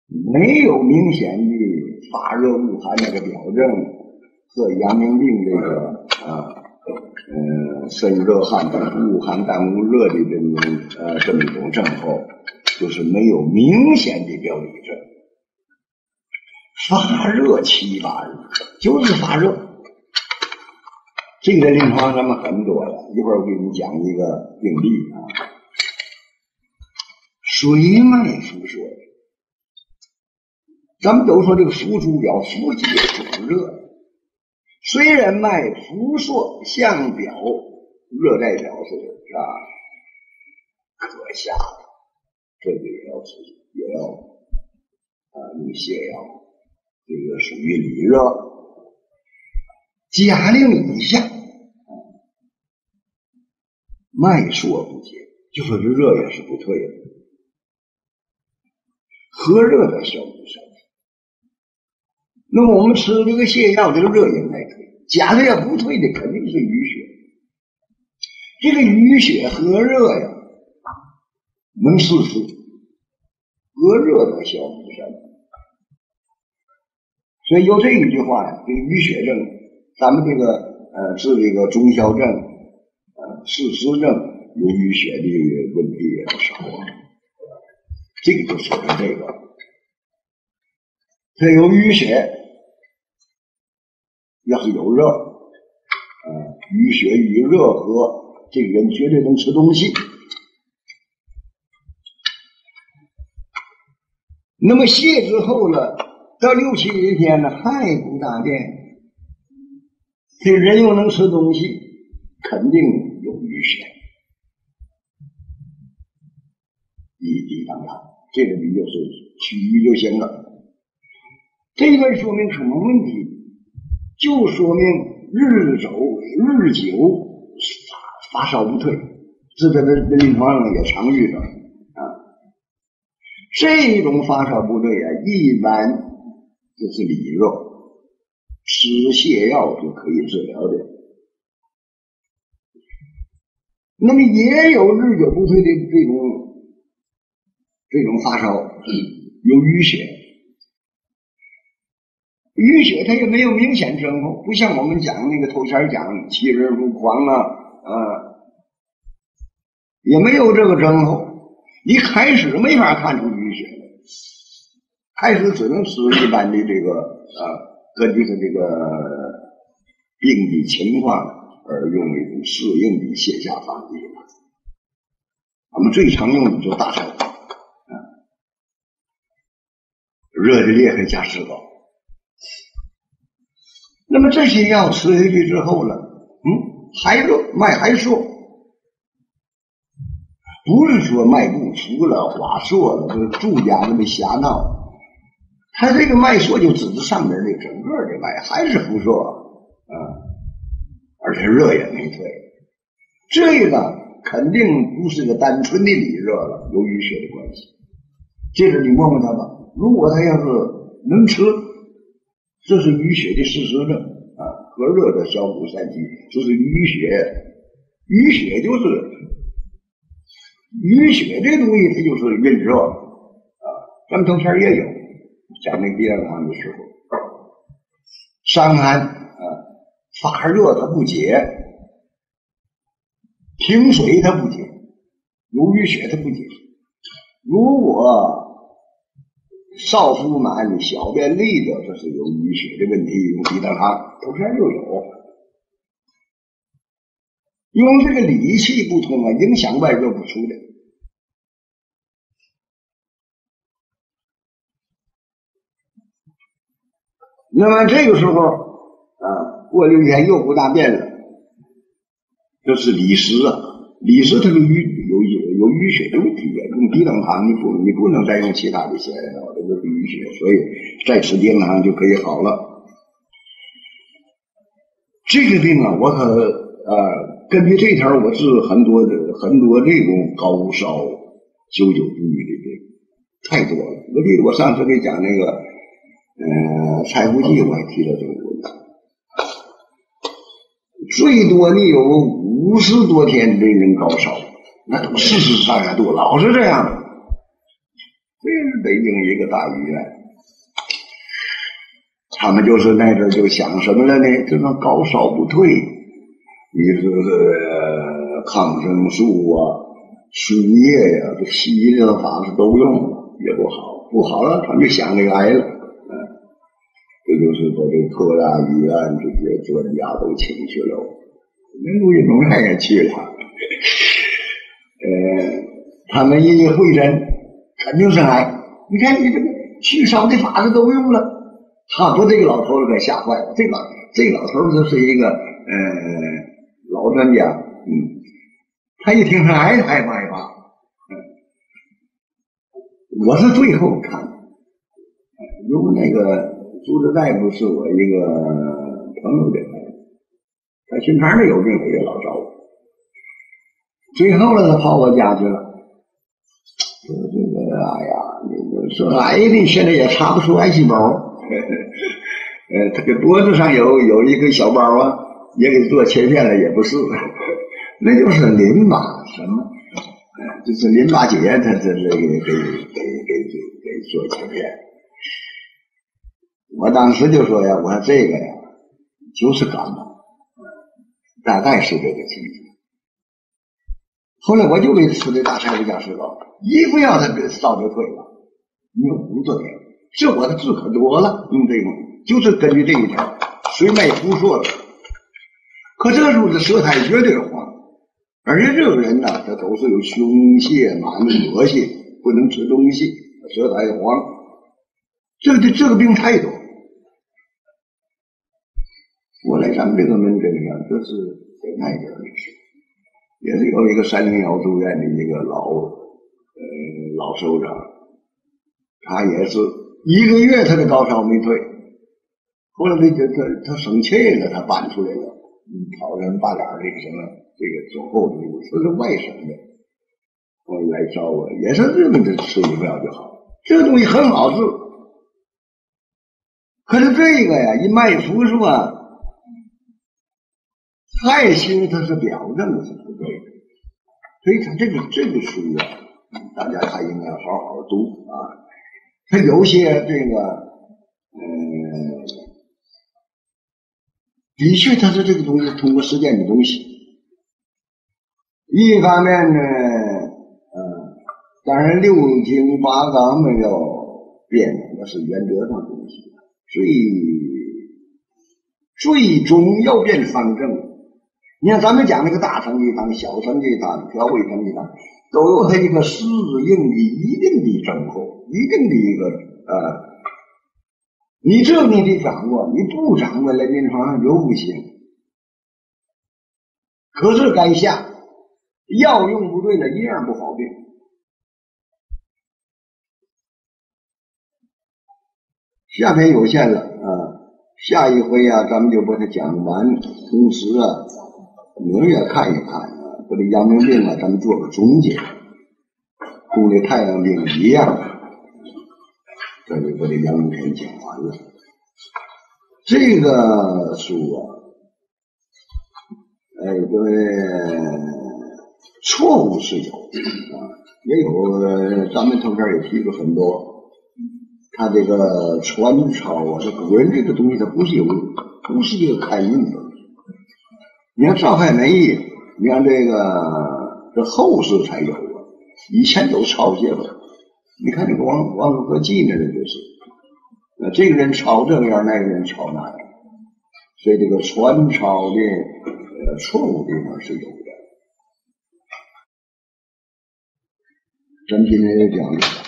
没有明显的发热恶寒那个表征和阳明病这个身热汗胆恶寒胆恶热的这么一种症候，就是没有明显的表里症。发热7、8日，就是发热。这个临床咱们很多了，一会儿我给你讲一个病例啊。水脉浮硕，咱们都说这个浮主表，浮即主热。虽然脉浮硕相表，热代表是可下的，这个也要用泻药，这个属于里热。假令以下，脉硕不解，就说这热也是不退的。和热的消除身体，那么我们吃这个泻药，这个热应该退，假如要不退的肯定是淤血。这个淤血和热呀，能试试和热的消除身体。所以有这一句话呀，这个淤血症，咱们这个治这个中消症、湿湿症，有淤血的问题也不少啊。这个就说明这个，它有淤血，要是有热，淤血与热合，这个人绝对能吃东西。那么泻之后呢，到6、7天呢还不大便，这人又能吃东西，肯定有淤血，一当然。这个你就是取瘀就行了。这个说明什么问题？就说明日久发烧不退，这在临床上也常遇到啊。这种发烧不退啊，一般就是里热，吃泻药就可以治疗的。那么也有日久不退的这种发烧，有淤血，淤血它也没有明显症候，不像我们讲那个头前讲7日如狂也没有这个症候。一开始没法看出淤血来，开始只能吃一般的这个根据它这个病的情况而用一种适应的泻下方剂。我们最常用的就是大柴胡。热的裂痕加石膏，那么这些药吃下去之后呢，还热，脉还硕，不是说脉不浮了、滑硕了，就是注家那么瞎闹。他这个脉硕就指着上面这整个的脉还是浮硕而且热也没退，这个肯定不是个单纯的里热了，有淤血的关系。接着你问问他吧。如果他要是能吃，这是淤血的事实症和热的消除散气，这是淤血。淤血就是淤血这东西，它就是蕴热咱们头前也有讲那个第2堂的时候，伤寒发热它不解，停水它不解，有淤血它不解。如果少腹满、小便利的，这是有淤血的问题，用地当汤头前就有。用这个理气不通影响外热不出的。那么这个时候过6天又不大便了，这是里湿里湿它有淤血的问题用地当汤你不能再用其他的泻药，这就是淤血，所以再吃地当汤就可以好了。这个病我可根据这条我治很多这种高烧久久不愈的病，太多了。我记得我上次给讲那个柴胡剂，我还提了这个问题，最多的有50多天的人高烧，那都40、30度，老是这样。 这是北京一个大医院。他们就是那阵就想什么了呢？这个高烧不退，你说抗生素啊、输液呀、这西医的法子都用了也不好，不好了，他们就想这个癌了。这就是把这各大医院这些专家都请去了，陆运龙也去了。他们一会诊，肯定是癌。你看你这个去烧的法子都用了。他把这个老头子给吓坏了。这个老头子是一个老专家，他一听是癌，害怕。我是最后看的，因为那个主治大夫是我一个朋友的大夫，他心肠里有病，他也老找我。最后呢，他跑我家去了，说这个哎呀，你说癌的现在也查不出癌细胞。他这脖子上有一个小包啊，也给做切片了，也不是，那就是淋巴什么，就是淋巴结，他这给做切片。我当时就说呀，我说这个呀，就是感冒，大概是这个情形。后来我就给吃的大柴胡加石膏，一不要他烧就退了，你有50多天。这我的治可多了，用这个就是根据这一条，水脉扑朔的。可这时候这舌苔绝对黄，而且这个人呢，他都是有胸泻、满恶性，不能吃东西，舌苔黄。这个病太多。我来咱们这个门诊上，这是在那边的事，也是有一个301住院的一个老首长，他也是。1个月他的高烧没退，后来他生气了，他搬出来了，跑人大点这个什么这个走后的说是外省的，后来找我也是日本的吃一票就好，这个东西很好治，可是这个呀一脉浮数啊，太轻它是表证是不对的，所以他这个书啊，大家还应该好好读啊。他有些这个，的确他是这个东西通过实践的东西。一方面呢，当然6经8纲没有变，那是原则上的东西。最终要变方正。你看咱们讲那个大承气汤、小承气汤、调味承气汤，都有它一个适应的一定的症候，一定的一个你这你得掌握，你不掌握来临床上就不行。可是该下药用不对了，一样不好病。下篇有限了下一回啊，咱们就把它讲完，同时啊，明月看一看把这阳明病啊，咱们做个总结，跟这太阳病一样。这就把这阳明篇讲完了。这个书啊，错误是有也有咱们头边也提过很多。他这个传抄啊，这古人这个东西，它不是一个开运的。你看赵海梅义，你看这后世才有以前都抄写了。你看这个王和记呢，就是这个人抄这样，那个人抄那样，所以这个传抄的错误地方是有的。咱今天也讲了。